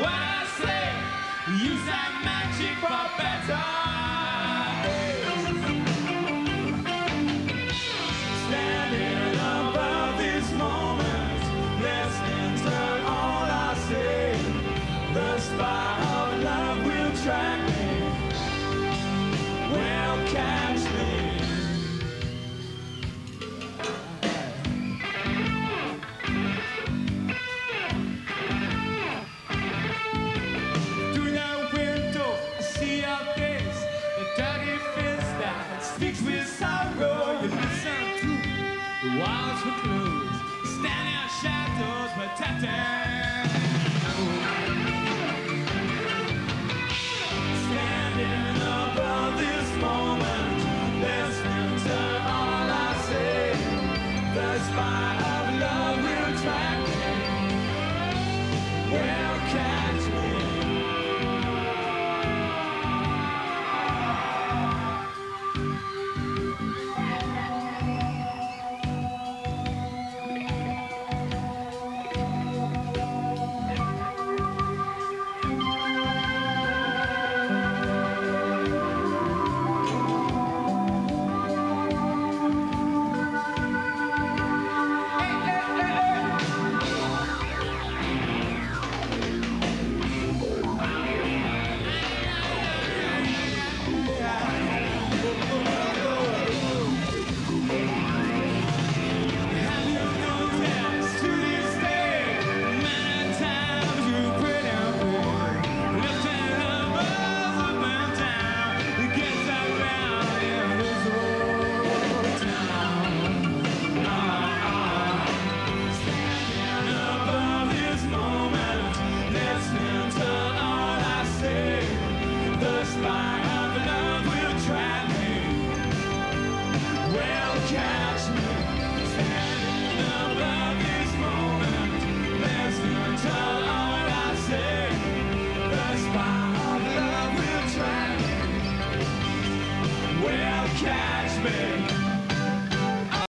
what I say. Use that magic for better. Standing above this moment, listening to all I say. The spy of love will track me, will catch me. Through that window, I see your face, the dirty face that speaks with sorrow. You listen to the walls were closed, standing in shadows protected. Standing above this moment, listening to all I say. The spy of love will track me, will catch me.